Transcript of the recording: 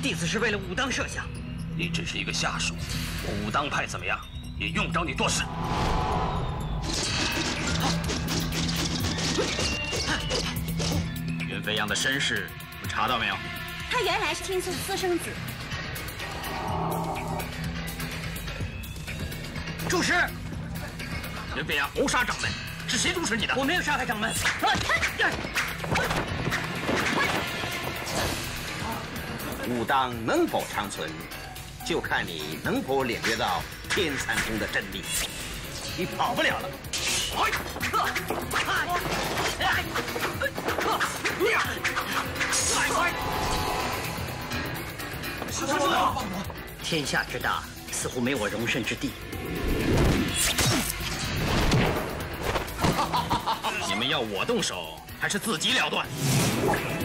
弟子是为了武当设想。 你只是一个下属，武当派怎么样，也用不着你做事。袁飞扬的身世，你查到没有？ 他原来是天素私生子。 住持， 袁飞扬谋杀掌门，是谁主使你的？ 我没有杀害掌门。 武当能否长存，就看你能否领略到天蚕宫的真理。你跑不了了。 天下之大，似乎没我容身之地。 你们要我动手，还是自己了断？